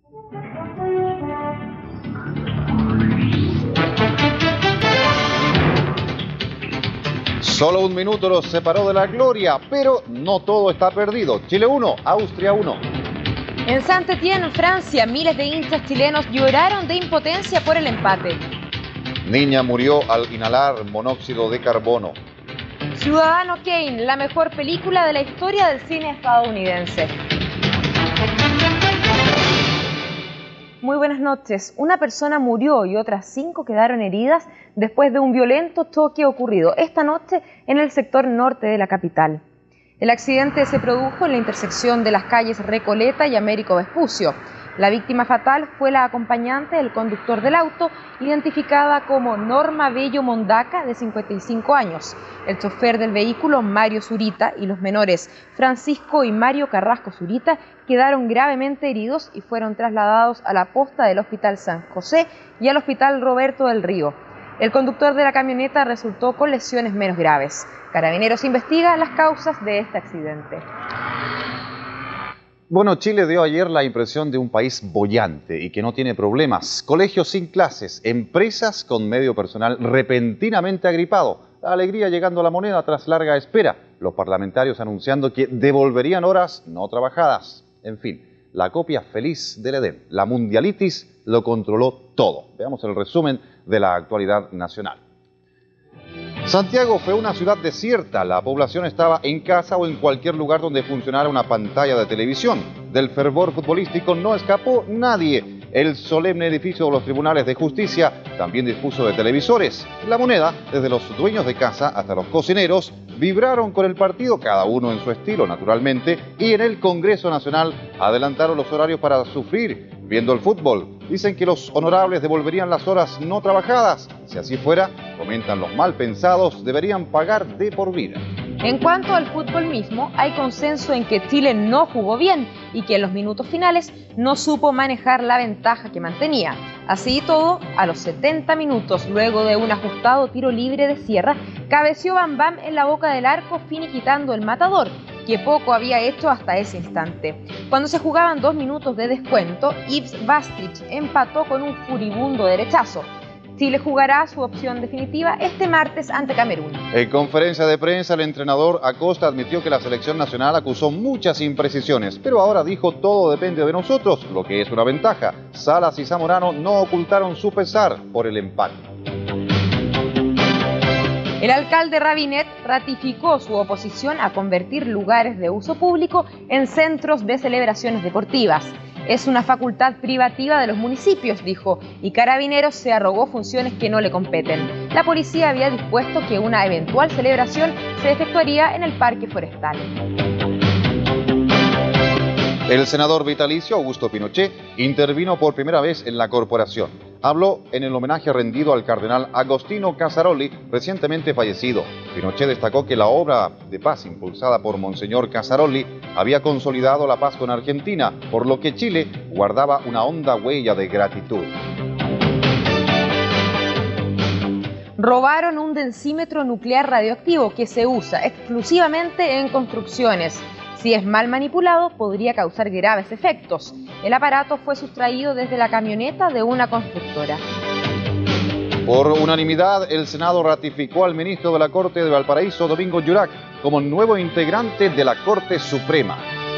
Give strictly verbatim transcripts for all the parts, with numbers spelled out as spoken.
Solo un minuto los separó de la gloria, pero no todo está perdido. Chile uno, Austria uno. En Saint-Étienne, en Francia, miles de hinchas chilenos lloraron de impotencia por el empate. Niña murió al inhalar monóxido de carbono. Ciudadano Kane, la mejor película de la historia del cine estadounidense. Muy buenas noches. Una persona murió y otras cinco quedaron heridas después de un violento choque ocurrido esta noche en el sector norte de la capital. El accidente se produjo en la intersección de las calles Recoleta y Américo Vespucio. La víctima fatal fue la acompañante del conductor del auto, identificada como Norma Bello Mondaca, de cincuenta y cinco años. El chofer del vehículo, Mario Zurita, y los menores Francisco y Mario Carrasco Zurita quedaron gravemente heridos y fueron trasladados a la posta del Hospital San José y al Hospital Roberto del Río. El conductor de la camioneta resultó con lesiones menos graves. Carabineros investiga las causas de este accidente. Bueno, Chile dio ayer la impresión de un país boyante y que no tiene problemas. Colegios sin clases, empresas con medio personal repentinamente agripado. La alegría llegando a la moneda tras larga espera. Los parlamentarios anunciando que devolverían horas no trabajadas. En fin, la copia feliz del Edén. La mundialitis lo controló todo. Veamos el resumen de la actualidad nacional. Santiago fue una ciudad desierta, la población estaba en casa o en cualquier lugar donde funcionara una pantalla de televisión. Del fervor futbolístico no escapó nadie. El solemne edificio de los tribunales de justicia también dispuso de televisores. La Moneda, desde los dueños de casa hasta los cocineros, vibraron con el partido, cada uno en su estilo naturalmente, y en el Congreso Nacional adelantaron los horarios para sufrir viendo el fútbol. Dicen que los honorables devolverían las horas no trabajadas. Si así fuera, comentan los mal pensados, deberían pagar de por vida. En cuanto al fútbol mismo, hay consenso en que Chile no jugó bien y que en los minutos finales no supo manejar la ventaja que mantenía. Así y todo, a los setenta minutos, luego de un ajustado tiro libre de Sierra, cabeció Bam Bam en la boca del arco, finiquitando el matador, que poco había hecho hasta ese instante. Cuando se jugaban dos minutos de descuento, Yves Bastrich empató con un furibundo derechazo. Chile jugará su opción definitiva este martes ante Camerún. En conferencia de prensa, el entrenador Acosta admitió que la selección nacional acusó muchas imprecisiones, pero ahora dijo todo depende de nosotros, lo que es una ventaja. Salas y Zamorano no ocultaron su pesar por el empate. El alcalde Rabinet ratificó su oposición a convertir lugares de uso público en centros de celebraciones deportivas. Es una facultad privativa de los municipios, dijo, y Carabineros se arrogó funciones que no le competen. La policía había dispuesto que una eventual celebración se efectuaría en el Parque Forestal. El senador vitalicio Augusto Pinochet intervino por primera vez en la corporación. Habló en el homenaje rendido al cardenal Agostino Casaroli, recientemente fallecido. Pinochet destacó que la obra de paz impulsada por Monseñor Casaroli había consolidado la paz con Argentina, por lo que Chile guardaba una honda huella de gratitud. Robaron un densímetro nuclear radioactivo que se usa exclusivamente en construcciones. Si es mal manipulado, podría causar graves efectos. El aparato fue sustraído desde la camioneta de una constructora. Por unanimidad, el Senado ratificó al ministro de la Corte de Valparaíso, Domingo Yurac, como nuevo integrante de la Corte Suprema.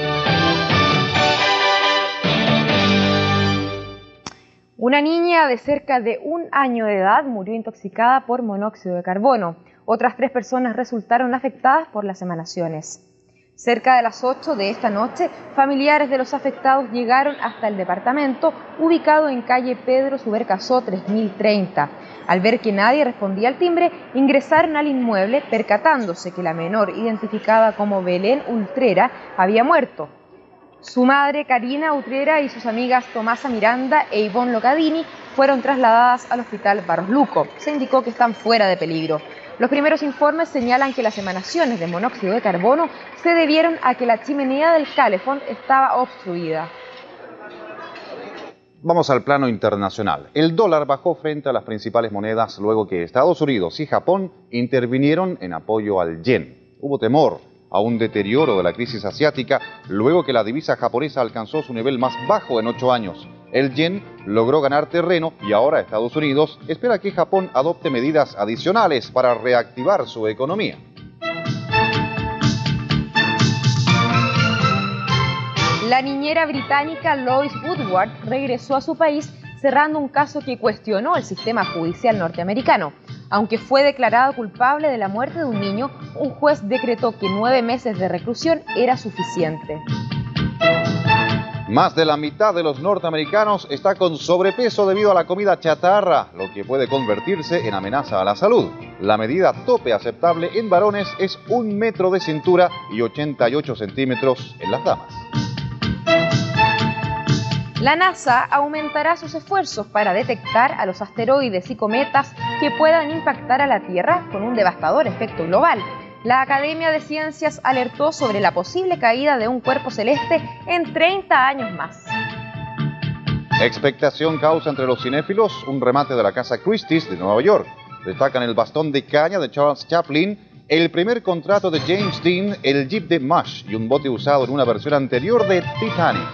Una niña de cerca de un año de edad murió intoxicada por monóxido de carbono. Otras tres personas resultaron afectadas por las emanaciones. Cerca de las ocho de esta noche, familiares de los afectados llegaron hasta el departamento, ubicado en calle Pedro Subercasó tres mil treinta. Al ver que nadie respondía al timbre, ingresaron al inmueble, percatándose que la menor, identificada como Belén Ultrera, había muerto. Su madre, Karina Utrera, y sus amigas Tomasa Miranda e Ivonne Locadini fueron trasladadas al hospital Barros Luco. Se indicó que están fuera de peligro. Los primeros informes señalan que las emanaciones de monóxido de carbono se debieron a que la chimenea del calefón estaba obstruida. Vamos al plano internacional. El dólar bajó frente a las principales monedas luego que Estados Unidos y Japón intervinieron en apoyo al yen. Hubo temor a un deterioro de la crisis asiática luego que la divisa japonesa alcanzó su nivel más bajo en ocho años. El yen logró ganar terreno y ahora Estados Unidos espera que Japón adopte medidas adicionales para reactivar su economía. La niñera británica Lois Woodward regresó a su país cerrando un caso que cuestionó el sistema judicial norteamericano. Aunque fue declarada culpable de la muerte de un niño, un juez decretó que nueve meses de reclusión era suficiente. Más de la mitad de los norteamericanos está con sobrepeso debido a la comida chatarra, lo que puede convertirse en amenaza a la salud. La medida tope aceptable en varones es un metro de cintura y ochenta y ocho centímetros en las damas. La NASA aumentará sus esfuerzos para detectar a los asteroides y cometas que puedan impactar a la Tierra con un devastador efecto global. La Academia de Ciencias alertó sobre la posible caída de un cuerpo celeste en treinta años más. Expectación causa entre los cinéfilos un remate de la Casa Christie's de Nueva York. Destacan el bastón de caña de Charles Chaplin, el primer contrato de James Dean, el jeep de Mush y un bote usado en una versión anterior de Titanic.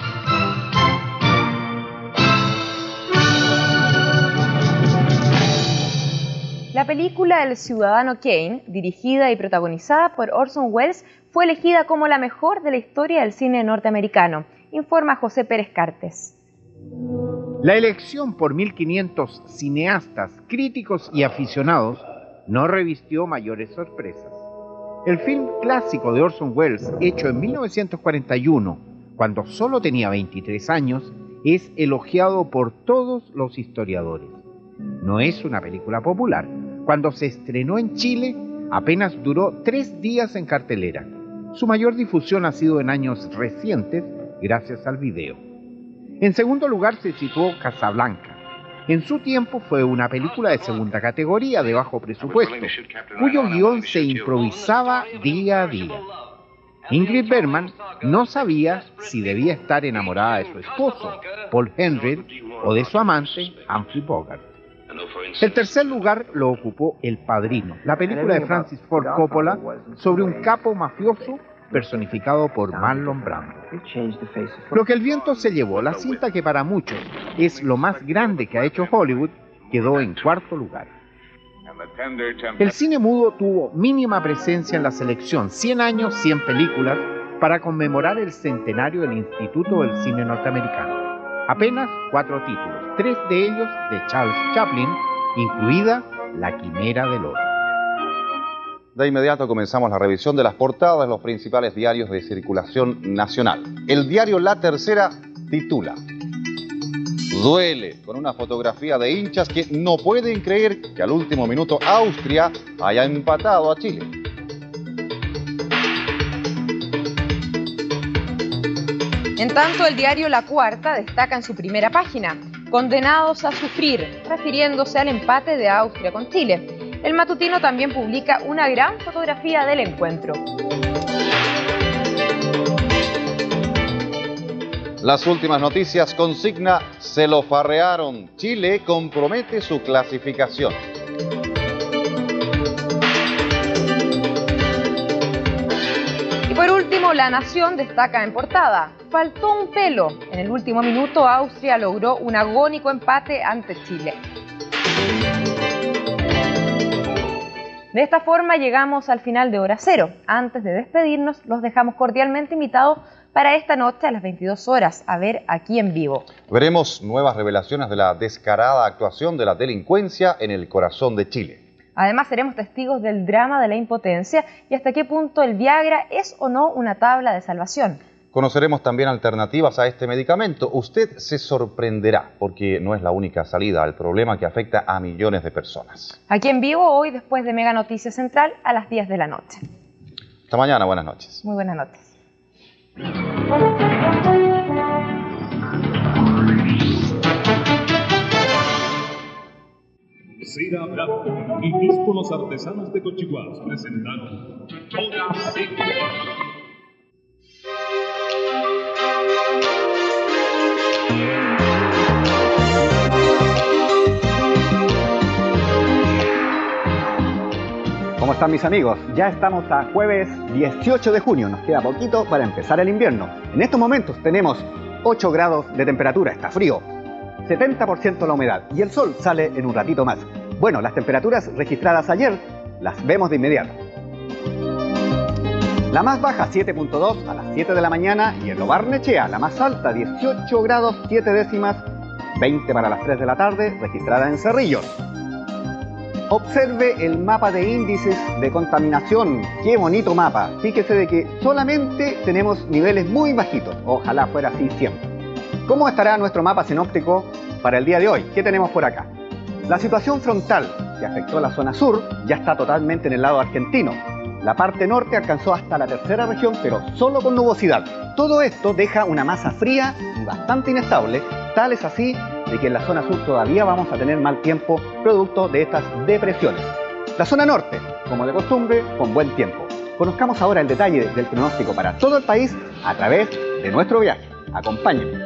La película El Ciudadano Kane, dirigida y protagonizada por Orson Welles, fue elegida como la mejor de la historia del cine norteamericano, informa José Pérez Cartes. La elección por mil quinientos cineastas, críticos y aficionados no revistió mayores sorpresas. El film clásico de Orson Welles, hecho en mil novecientos cuarenta y uno, cuando solo tenía veintitrés años, es elogiado por todos los historiadores. No es una película popular. Cuando se estrenó en Chile, apenas duró tres días en cartelera. Su mayor difusión ha sido en años recientes, gracias al video. En segundo lugar se situó Casablanca. En su tiempo fue una película de segunda categoría de bajo presupuesto, cuyo guión se improvisaba día a día. Ingrid Bergman no sabía si debía estar enamorada de su esposo, Paul Henreid, o de su amante, Humphrey Bogart. El tercer lugar lo ocupó El Padrino, la película de Francis Ford Coppola sobre un capo mafioso personificado por Marlon Brando. Lo que el viento se llevó, la cinta que para muchos es lo más grande que ha hecho Hollywood, quedó en cuarto lugar. El cine mudo tuvo mínima presencia en la selección cien años, cien películas para conmemorar el centenario del Instituto del Cine Norteamericano. Apenas cuatro títulos, tres de ellos de Charles Chaplin, incluida La Quimera del Oro. De inmediato comenzamos la revisión de las portadas de los principales diarios de circulación nacional. El diario La Tercera titula: Duele, con una fotografía de hinchas que no pueden creer que al último minuto Austria haya empatado a Chile. En tanto, el diario La Cuarta destaca en su primera página: condenados a sufrir, refiriéndose al empate de Austria con Chile. El matutino también publica una gran fotografía del encuentro. Las últimas noticias consigna: se lo farrearon. Chile compromete su clasificación. Y por último, La Nación destaca en portada: faltó un pelo. En el último minuto, Austria logró un agónico empate ante Chile. De esta forma llegamos al final de Hora Cero. Antes de despedirnos, los dejamos cordialmente invitados para esta noche a las veintidós horas a ver Aquí en Vivo. Veremos nuevas revelaciones de la descarada actuación de la delincuencia en el corazón de Chile. Además, seremos testigos del drama de la impotencia y hasta qué punto el Viagra es o no una tabla de salvación. Conoceremos también alternativas a este medicamento. Usted se sorprenderá porque no es la única salida al problema que afecta a millones de personas. Aquí en Vivo, hoy después de Mega Noticias Central a las diez de la noche. Hasta mañana, buenas noches. Muy buenas noches. Cira Blanco y Díscolos Artesanos de Cochihuas presentaron Hora Cero. ¿Cómo están mis amigos? Ya estamos a jueves dieciocho de junio, nos queda poquito para empezar el invierno. En estos momentos tenemos ocho grados de temperatura, está frío. setenta por ciento la humedad y el sol sale en un ratito más. Bueno, las temperaturas registradas ayer las vemos de inmediato. La más baja siete punto dos a las siete de la mañana y en Lo Barnechea, la más alta dieciocho grados siete décimas, veinte para las tres de la tarde, registrada en Cerrillos. Observe el mapa de índices de contaminación. ¡Qué bonito mapa! Fíjese de que solamente tenemos niveles muy bajitos. Ojalá fuera así siempre. ¿Cómo estará nuestro mapa sinóptico para el día de hoy? ¿Qué tenemos por acá? La situación frontal que afectó la zona sur ya está totalmente en el lado argentino. La parte norte alcanzó hasta la tercera región, pero solo con nubosidad. Todo esto deja una masa fría y bastante inestable, tal es así de que en la zona sur todavía vamos a tener mal tiempo producto de estas depresiones. La zona norte, como de costumbre, con buen tiempo. Conozcamos ahora el detalle del pronóstico para todo el país a través de nuestro viaje. Acompáñenme.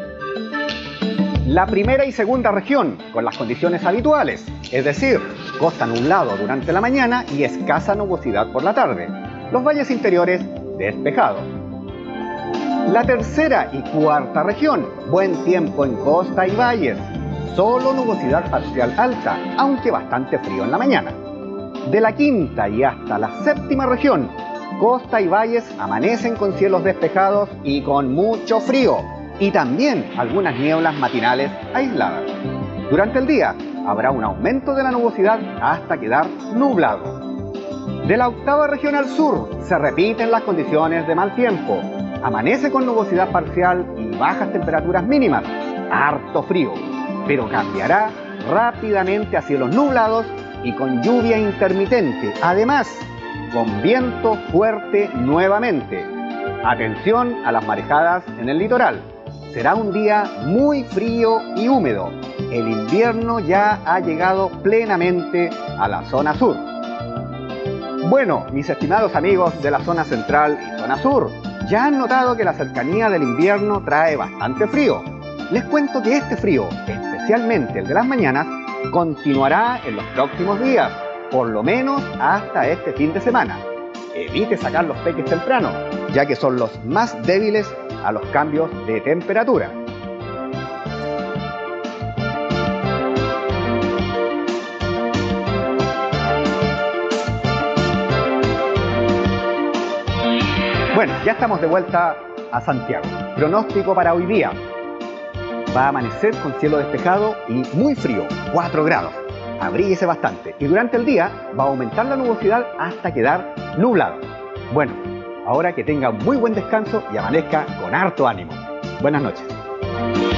La primera y segunda región, con las condiciones habituales, es decir, costa nublado durante la mañana y escasa nubosidad por la tarde. Los valles interiores, despejados. La tercera y cuarta región, buen tiempo en costa y valles, solo nubosidad parcial alta, aunque bastante frío en la mañana. De la quinta y hasta la séptima región, costa y valles amanecen con cielos despejados y con mucho frío, y también algunas nieblas matinales aisladas. Durante el día habrá un aumento de la nubosidad hasta quedar nublado. De la octava región al sur se repiten las condiciones de mal tiempo. Amanece con nubosidad parcial y bajas temperaturas mínimas, harto frío, pero cambiará rápidamente a cielos nublados y con lluvia intermitente, además con viento fuerte nuevamente. Atención a las marejadas en el litoral. Será un día muy frío y húmedo. El invierno ya ha llegado plenamente a la zona sur. Bueno, mis estimados amigos de la zona central y zona sur, ya han notado que la cercanía del invierno trae bastante frío. Les cuento que este frío, especialmente el de las mañanas, continuará en los próximos días, por lo menos hasta este fin de semana. Evite sacar los peques temprano, ya que son los más débiles a los cambios de temperatura. Bueno, ya estamos de vuelta a Santiago. Pronóstico para hoy día. Va a amanecer con cielo despejado y muy frío, cuatro grados. Abríguese bastante. Y durante el día va a aumentar la nubosidad hasta quedar nublado. Bueno, ahora que tenga muy buen descanso y amanezca con harto ánimo. Buenas noches.